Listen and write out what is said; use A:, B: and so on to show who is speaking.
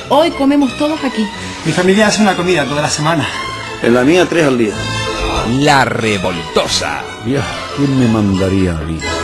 A: Hoy comemos todos aquí.
B: Mi familia hace una comida toda la semana.
C: En la mía 3 al día.
D: La Revoltosa.
C: Ya, ¿quién me mandaría a mí?